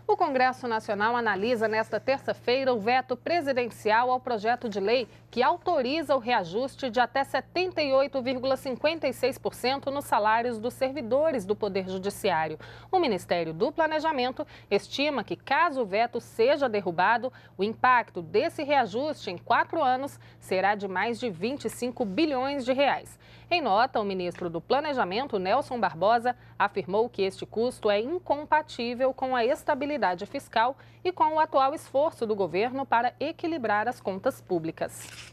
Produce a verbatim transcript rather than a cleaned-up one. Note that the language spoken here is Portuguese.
O Congresso Nacional analisa nesta terça-feira o veto presidencial ao projeto de lei que autoriza o reajuste de até setenta e oito vírgula cinquenta e seis por cento nos salários dos servidores do Poder Judiciário. O Ministério do Planejamento estima que, caso o veto seja derrubado, o impacto desse reajuste em quatro anos será de mais de vinte e cinco bilhões de reais. Em nota, o ministro do Planejamento, Nelson Barbosa, afirmou que este custo é incompatível com a estabilidade fiscal e com o atual esforço do governo para equilibrar as contas públicas.